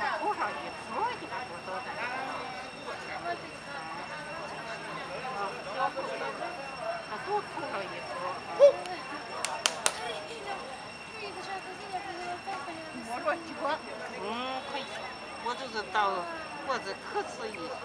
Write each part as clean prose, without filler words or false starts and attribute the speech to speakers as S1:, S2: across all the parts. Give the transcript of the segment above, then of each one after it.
S1: 多少也所有的我都在。多出了一撮。我说脚，可以，我就是到脖子可吃一些。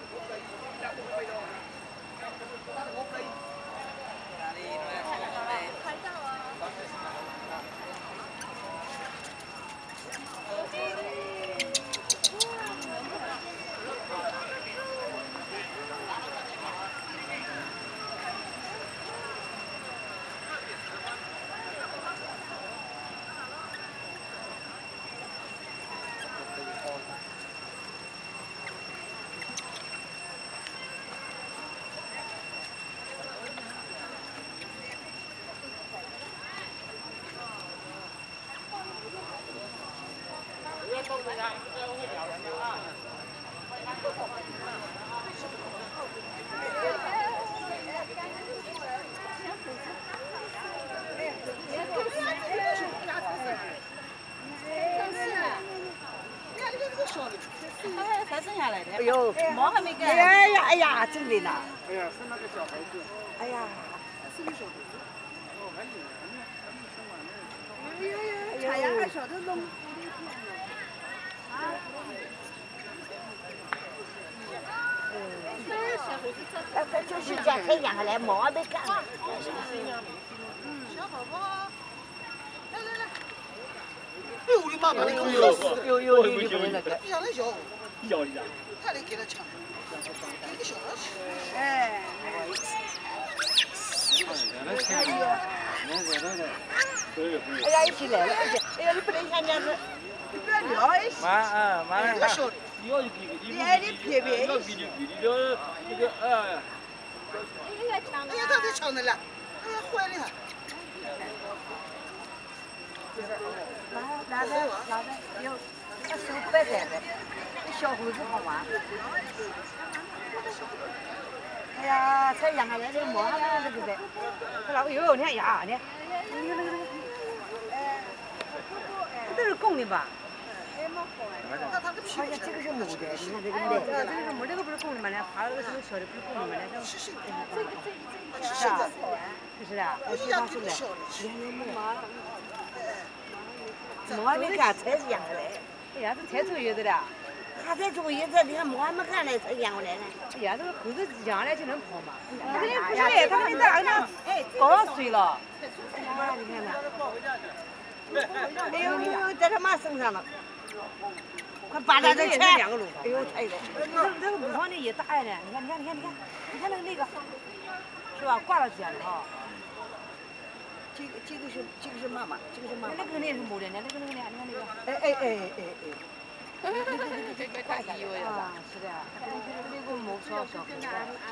S1: 才生下来的。哎呦，毛还没干。哎呀，哎呀，真的呢。哎呀，是那个小孩子。哎呀，是个小孩子。哦，还有，还没生完呢。哎呀，产牙还晓得弄。就是家才养下来，毛还没干。小宝宝，来来来。哎呦我的妈妈，那个饿死！呦，你不能那个。比上那小伙。小一点。他得给他抢。给个小孩吃。哎。哎呀，一起来了，哎呀，你不能像这样子，你不要聊一些。妈，这个小的。要就给个，你要给就给了那个哎呀，他在抢的了，哎呀，坏了。哪的有，他手白白的，这小猴子好玩。哎呀，才养下来这毛还没那个的，这老哟，你看牙，你看，那个，这都是公的吧？哎，蛮好哎。那它的皮，好像这个是母的，你看这个母的。这个是母，这个不是公的吗？呢，还有这个小的不是公的吗？呢，是是啊，就是啊，我知道是的。毛还没干，才养下来。哎呀，这才坐月子的。他才坐月子，你看毛还没干呢，才养回来呢。哎呀，这个猴子养来就能跑嘛？他肯定不是，他肯定在俺那搞上水了。哎呀，你看他。哎呦，在他妈身上了。快把他这牵。哎呦，太多。这个母方的也大呀呢，你看那个，是吧？挂到起来了哈。这个是妈妈，这个是妈妈。那个肯定是母的呢，那个，你看那个。哎。这个大衣服呀。是的，那个母小猴子。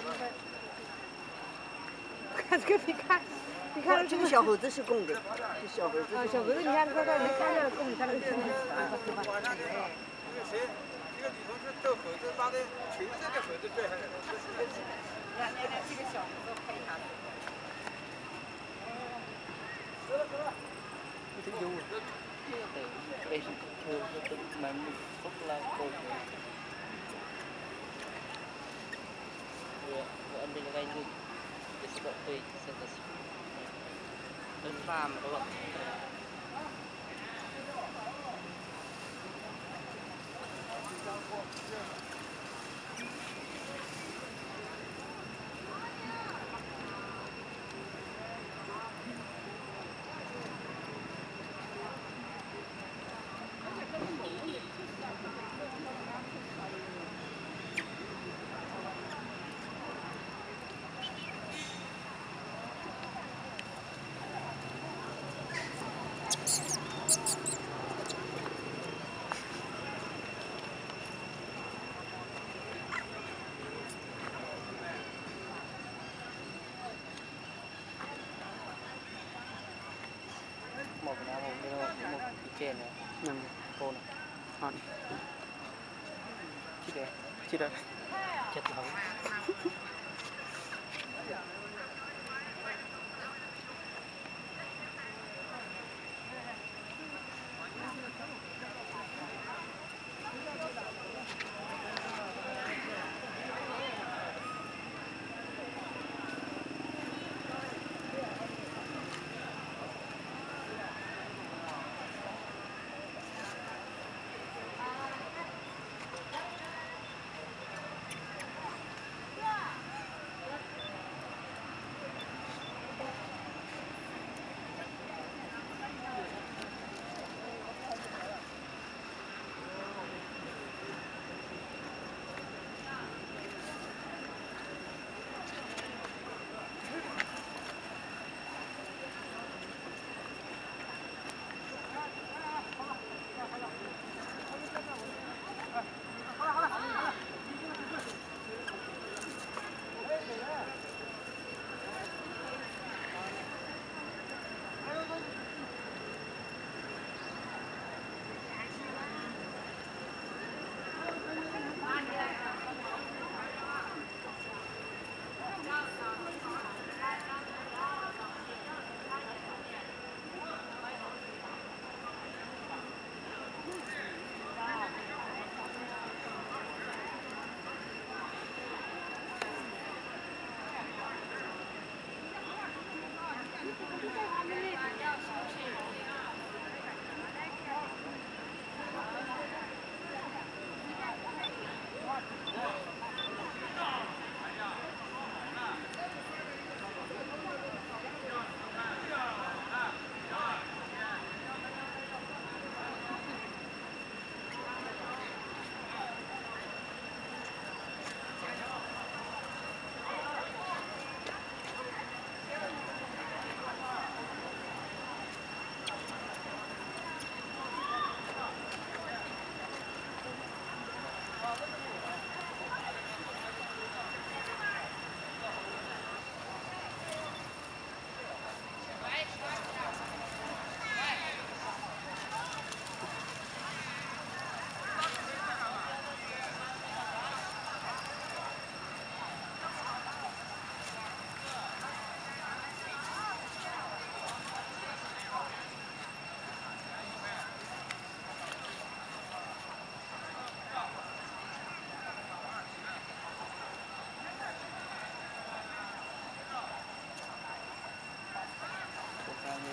S1: 看这个，你看这个小猴子是公的，这小猴子。小猴子，你看快没看见公的，它那个身体。哎。这个里头是斗猴子，把那群这个猴子拽下来了。来，这个小猴子拍一下。走了。这个有。对，是蛮不拉高的。我按这个来弄，这是个对，是个是。都3个了。trên này nằm cô này hòn chị đây chết rồi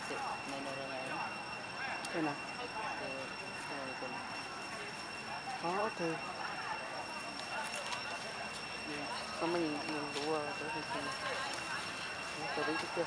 S2: masuk main orang lain.
S3: Mana?
S2: Ke
S3: Oh, okey. Sama yang luar tu di sini. Tadi kita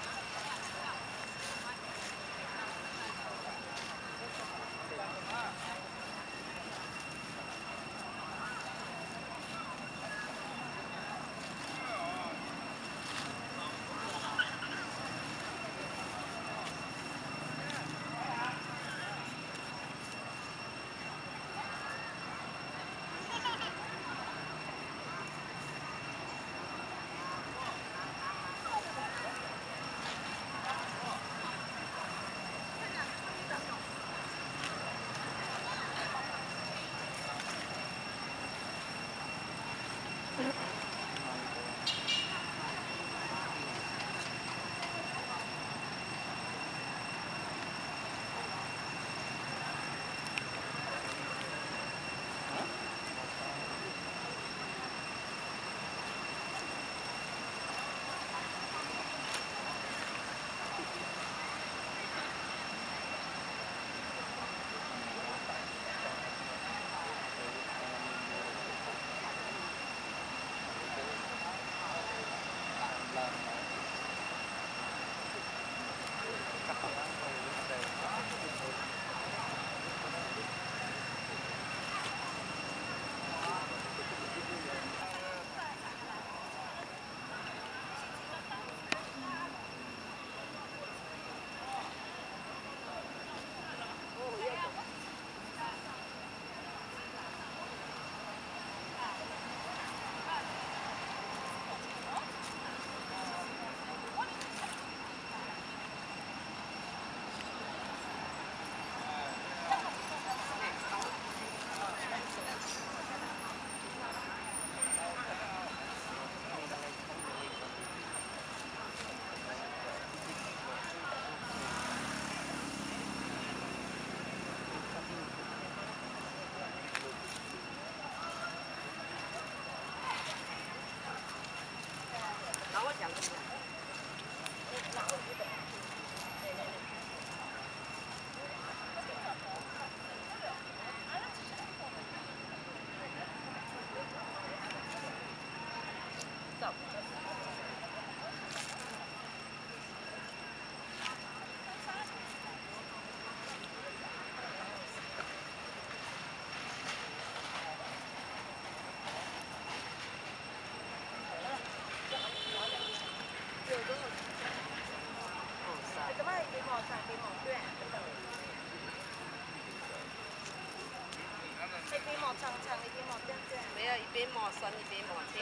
S1: 没有一边毛酸一边毛甜。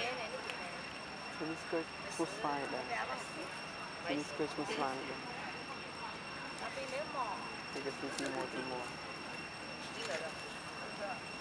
S3: Chinese skirt full slide dah. Chinese skirt full slide dah.
S1: Tapi nếu mò
S3: Tiga sisi mau timur.
S1: đi rồi.